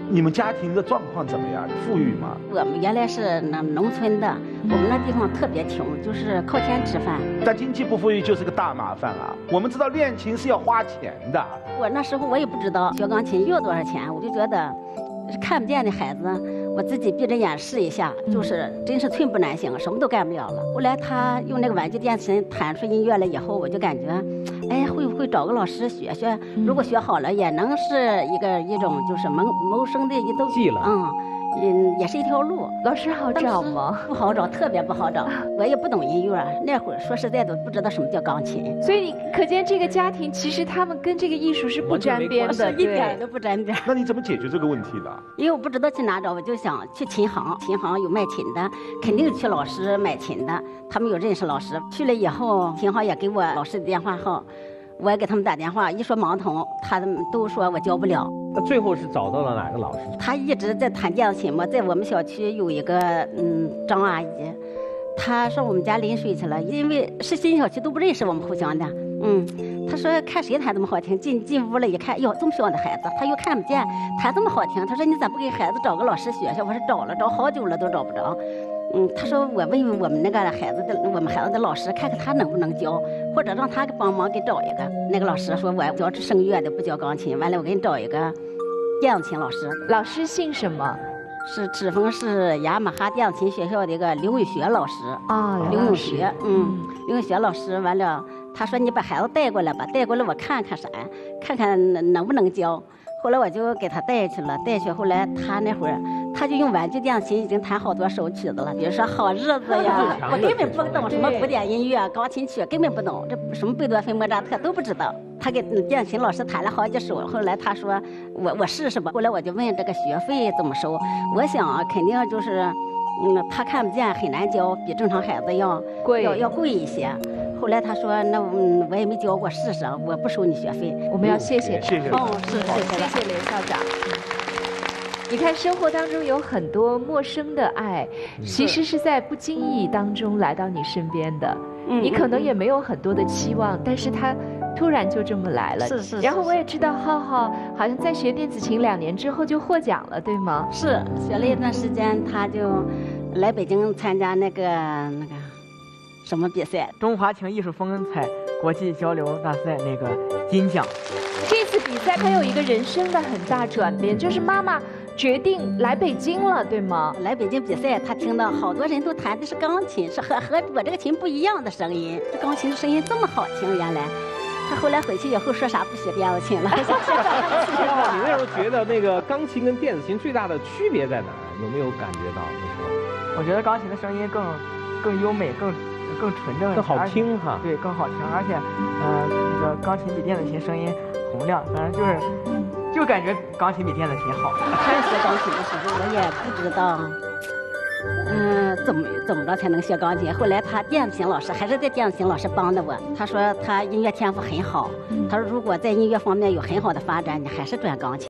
你们家庭的状况怎么样？富裕吗？ 我们原来是那农村的，我们那地方特别穷，就是靠天吃饭。 但经济不富裕就是个大麻烦啊！我们知道练琴是要花钱的。 我那时候我也不知道学钢琴要多少钱，我就觉得看不见的孩子，我自己闭着眼试一下，就是真是寸步难行，什么都干不了了。后来他用那个玩具电琴弹出音乐了以后，我就感觉，哎，会不会找个老师学学？如果学好了，也能是一种就是谋生的一道技能。 也是一条路。 老师好找吗？ 不好找，特别不好找。我也不懂音乐，那会儿说实在的不知道什么叫钢琴。 所以你可见这个家庭其实他们跟这个艺术是不沾边的， 一点都不沾边。 那你怎么解决这个问题的？ 因为我不知道去哪找，我就想去琴行，琴行有卖琴的，肯定去老师买琴的，他们有认识老师。去了以后，琴行也给我老师的电话号。我也给他们打电话，一说盲童，他们都说我教不了。 那最后是找到了哪个老师？ 他一直在弹电琴嘛，在我们小区有一个张阿姨，她上我们家淋水去了，因为是新小区都不认识我们互相的。她说看谁弹这么好听，进屋了一看，哟，这么小的孩子，他又看不见，弹这么好听。她说你咋不给孩子找个老师学学？我说找好久了都找不着。他说我问问我们那个我们孩子的老师，看看他能不能教，或者让他帮忙给找一个。那个老师说我教声乐的，不教钢琴。完了我给你找一个电子琴老师。 老师姓什么？ 是淄丰市雅马哈电子琴学校的一个刘永学老师啊， 刘永学，刘永学老师。完了他说你把孩子带过来吧，带过来我看看啥，看看能不能教。后来我就给他带去了，带去后来他那会儿他就用玩具电子琴已经弹好多首曲子了，比如说好日子呀，我根本不懂什么古典音乐、钢琴曲，根本不懂，这什么贝多芬、莫扎特都不知道。他给电子琴老师弹了好几首，后来他说我试试吧。后来我就问这个学费怎么收，我想啊肯定就是他看不见很难教，比正常孩子要贵一些。后来他说那我也没教过，试试，我不收你学费。 我们要谢谢谢谢谢谢连校长。你看生活当中有很多陌生的爱，其实是在不经意当中来到你身边的。你可能也没有很多的期望，但是他突然就这么来了。 是。 然后我也知道浩浩好像在学电子琴2年之后就获奖了，对吗？ 是，学了一段时间，他就来北京参加那个什么比赛， 中华情艺术风采国际交流大赛那个金奖。 这次比赛他有一个人生的很大转变，就是妈妈决定来北京了，对吗？ 来北京比赛，他听到好多人都弹的是钢琴，是和我这个琴不一样的声音。这钢琴的声音这么好听，原来。他后来回去以后说啥不学电子琴了。 你那时候觉得那个钢琴跟电子琴最大的区别在哪儿？有没有感觉到那时候？ 我觉得钢琴的声音更优美，更纯正， 更好听哈。 对，更好听，而且那个钢琴比电子琴声音洪亮，反正就感觉钢琴比电子琴好。 开始学钢琴的时候，我也不知道，怎么着才能学钢琴。后来他电子琴老师还是在电子琴老师帮的我，他说他音乐天赋很好，他说如果在音乐方面有很好的发展，你还是转钢琴。